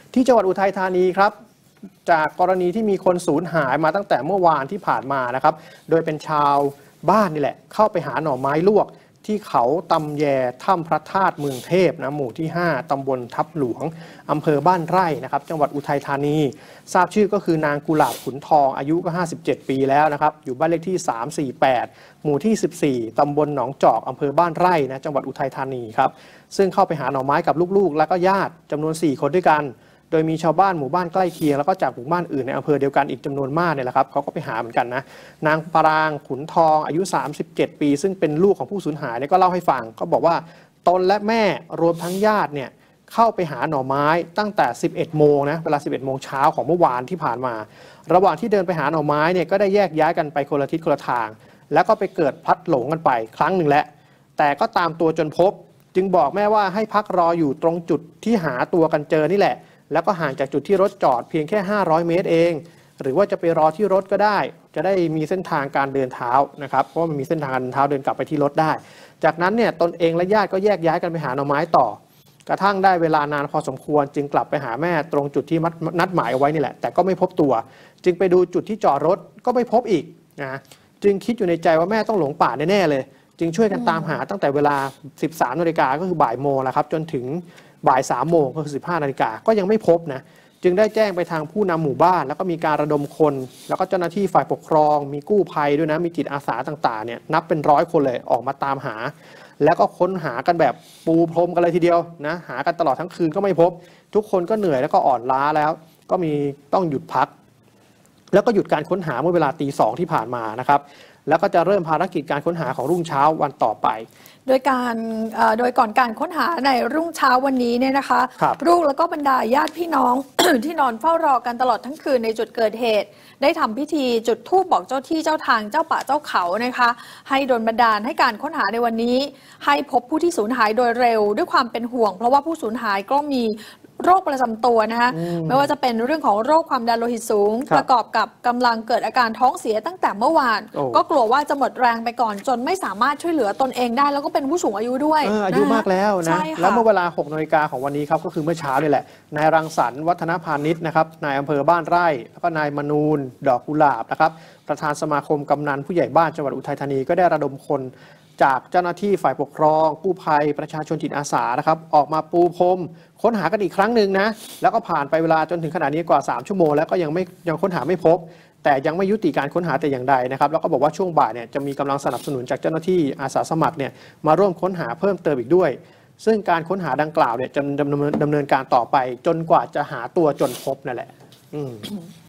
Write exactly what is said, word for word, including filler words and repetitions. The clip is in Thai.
ที่จังหวัดอุทัยธานีครับจากกรณีที่มีคนสูญหายมาตั้งแต่เมื่อวานที่ผ่านมานะครับโดยเป็นชาวบ้านนี่แหละเข้าไปหาหน่อไม้ลวกที่เขาตำแยถ้ำพระธาตุเมืองเทพนะหมู่ที่ห้าตำบลทับหลวงอำเภอบ้านไร่นะครับจังหวัดอุทัยธานีทราบชื่อก็คือนางกุหลาบขุนทองอายุก็ห้าสิบเจ็ดปีแล้วนะครับอยู่บ้านเลขที่สามสี่แปดหมู่ที่สิบสี่ตำบลหนองจอกอำเภอบ้านไร่นะจังหวัดอุทัยธานีครับซึ่งเข้าไปหาหน่อไม้กับลูกๆและก็ญาติจำนวนสี่คนด้วยกันโดยมีชาวบ้านหมู่บ้านใกล้เคียงแล้วก็จากหมู่บ้านอื่นในอำเภอเดียวกันอีกจำนวนมากเนี่ยแหละครับเขาก็ไปหาเหมือนกันนะนางปรางขุนทองอายุสามสิบเจ็ดปีซึ่งเป็นลูกของผู้สูญหายเนี่ยก็เล่าให้ฟังก็บอกว่าตนและแม่รวมทั้งญาติเนี่ยเข้าไปหาหน่อไม้ตั้งแต่สิบเอ็ดโมงนะเวลาสิบเอ็ดโมงเช้าของเมื่อวานที่ผ่านมาระหว่างที่เดินไปหาหน่อไม้เนี่ยก็ได้แยกย้ายกันไปคนละทิศคนละทางแล้วก็ไปเกิดพลัดหลงกันไปครั้งหนึ่งแล้วแต่ก็ตามตัวจนพบจึงบอกแม่ว่าให้พักรออยู่ตรงจุดที่หาตัวกันเจอนี่แหละแล้วก็ห่างจากจุดที่รถจอดเพียงแค่ห้าร้อยเมตรเองหรือว่าจะไปรอที่รถก็ได้จะได้มีเส้นทางการเดินเท้านะครับเพราะว่ามันมีเส้นทางการเดินเท้าเดินกลับไปที่รถได้จากนั้นเนี่ยตนเองและญาติก็แยกย้ายกันไปหาหน่อไม้ต่อกระทั่งได้เวลานานพอสมควรจึงกลับไปหาแม่ตรงจุดที่นัดหมายเอาไว้นี่แหละแต่ก็ไม่พบตัวจึงไปดูจุดที่จอดรถก็ไม่พบอีกนะจึงคิดอยู่ในใจว่าแม่ต้องหลงป่าแน่ๆเลยจึงช่วยกันตามหาตั้งแต่เวลาสิบสามนาฬิกาก็คือบ่ายโมงแล้วครับจนถึงบ่ายสามโมงก็คือสิบห้านาฬิกาก็ยังไม่พบนะจึงได้แจ้งไปทางผู้นำหมู่บ้านแล้วก็มีการระดมคนแล้วก็เจ้าหน้าที่ฝ่ายปกครองมีกู้ภัยด้วยนะมีจิตอาสาต่างๆเนี่ยนับเป็นร้อยคนเลยออกมาตามหาแล้วก็ค้นหากันแบบปูพรมกันเลยทีเดียวนะหากันตลอดทั้งคืนก็ไม่พบทุกคนก็เหนื่อยแล้วก็อ่อนล้าแล้วก็มีต้องหยุดพักแล้วก็หยุดการค้นหาเมื่อเวลาตีสองที่ผ่านมานะครับแล้วก็จะเริ่มภารกิจการค้นหาของรุ่งเช้าวันต่อไปโดยการโดยก่อนการค้นหาในรุ่งเช้าวันนี้เนี่ยนะคะลูกแล้วก็บรรดาญาติพี่น้อง ที่นอนเฝ้ารอกันตลอดทั้งคืนในจุดเกิดเหตุได้ทำพิธีจุดธูปบอกเจ้าที่เจ้าทางเจ้าป่าเจ้าเขานะคะให้ดลบันดาลให้การค้นหาในวันนี้ให้พบผู้ที่สูญหายโดยเร็วด้วยความเป็นห่วงเพราะว่าผู้สูญหายก็มีโรคประจำตัวนะคะไม่ว่าจะเป็นเรื่องของโรคความดันโลหิตสูงประกอบกับกำลังเกิดอาการท้องเสียตั้งแต่เมื่อวานก็กลัวว่าจะหมดแรงไปก่อนจนไม่สามารถช่วยเหลือตนเองได้แล้วก็เป็นผู้สูงอายุด้วยอายุมากแล้วนะแล้วเมื่อเวลาหกนาฬิกาของวันนี้ครับก็คือเมื่อเช้านี่แหละนายรังสรรค์วัฒนพาณิชย์นะครับนายอำเภอบ้านไร่แล้วก็นายมนูนดอกกุหลาบนะครับประธานสมาคมกำนันผู้ใหญ่บ้านจังหวัดอุทัยธานีก็ได้ระดมคนจากเจ้าหน้าที่ฝ่ายปกครองกู้ภัยประชาชนจิตอาสานะครับออกมาปูพรมค้นหากันอีกครั้งหนึ่งนะแล้วก็ผ่านไปเวลาจนถึงขณะนี้กว่าสามชั่วโมงแล้วก็ยังไม่ยังค้นหาไม่พบแต่ยังไม่ยุติการค้นหาแต่อย่างใดนะครับแล้วก็บอกว่าช่วงบ่ายเนี่ยจะมีกำลังสนับสนุนจากเจ้าหน้าที่อาสาสมัครเนี่ยมาร่วมค้นหาเพิ่มเติมอีกด้วยซึ่งการค้นหาดังกล่าวเนี่ยจะดำเนินดำเนินการต่อไปจนกว่าจะหาตัวจนพบนั่นแหละ